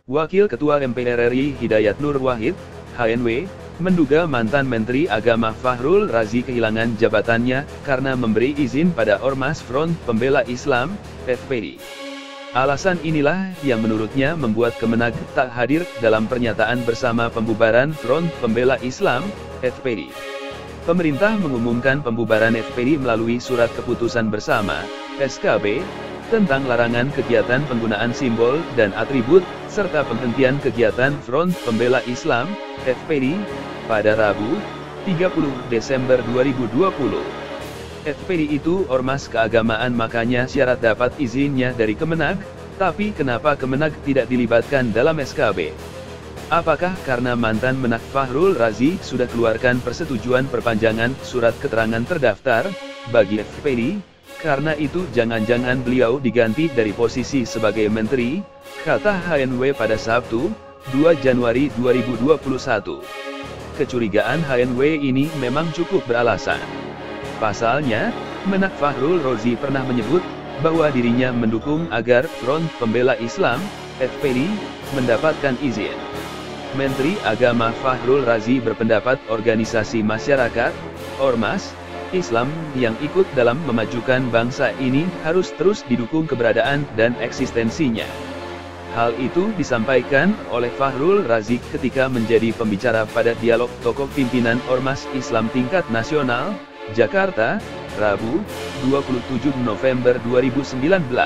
Wakil Ketua MPR RI Hidayat Nur Wahid, HNW, menduga mantan Menteri Agama Fahrul Razi kehilangan jabatannya karena memberi izin pada Ormas Front Pembela Islam, FPI. Alasan inilah yang menurutnya membuat Kemenag tak hadir dalam pernyataan bersama pembubaran Front Pembela Islam, FPI. Pemerintah mengumumkan pembubaran FPI melalui Surat Keputusan Bersama, SKB, tentang larangan kegiatan penggunaan simbol dan atribut, serta penghentian kegiatan Front Pembela Islam, FPI, pada Rabu, 30 Desember 2020. FPI itu ormas keagamaan, makanya syarat dapat izinnya dari Kemenag, tapi kenapa Kemenag tidak dilibatkan dalam SKB? Apakah karena mantan Menak Fahrul Razi sudah keluarkan persetujuan perpanjangan surat keterangan terdaftar bagi FPI? Karena itu jangan-jangan beliau diganti dari posisi sebagai menteri, kata HNW pada Sabtu, 2 Januari 2021. Kecurigaan HNW ini memang cukup beralasan. Pasalnya, Menak Fahrul Razi pernah menyebut bahwa dirinya mendukung agar Front Pembela Islam, FPI, mendapatkan izin. Menteri Agama Fahrul Razi berpendapat organisasi masyarakat, ormas, Islam yang ikut dalam memajukan bangsa ini harus terus didukung keberadaan dan eksistensinya. Hal itu disampaikan oleh Fahrul Razi ketika menjadi pembicara pada dialog tokoh pimpinan Ormas Islam tingkat nasional, Jakarta, Rabu, 27 November 2019.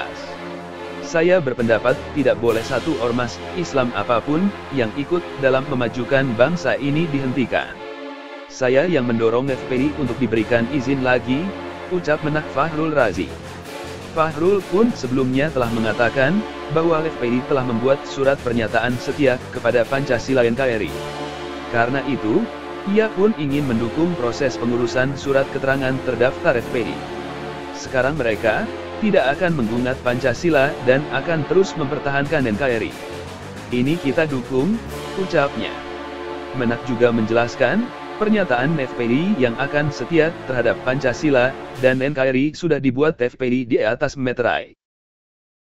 Saya berpendapat tidak boleh satu ormas Islam apapun yang ikut dalam memajukan bangsa ini dihentikan. Saya yang mendorong FPI untuk diberikan izin lagi, ucap Menak Fahrul Razi. Fahrul pun sebelumnya telah mengatakan bahwa FPI telah membuat surat pernyataan setia kepada Pancasila NKRI. Karena itu, ia pun ingin mendukung proses pengurusan surat keterangan terdaftar FPI. Sekarang mereka tidak akan menggugat Pancasila dan akan terus mempertahankan NKRI. Ini kita dukung, ucapnya. Menak juga menjelaskan, pernyataan FPI yang akan setia terhadap Pancasila dan NKRI sudah dibuat FPI di atas meterai.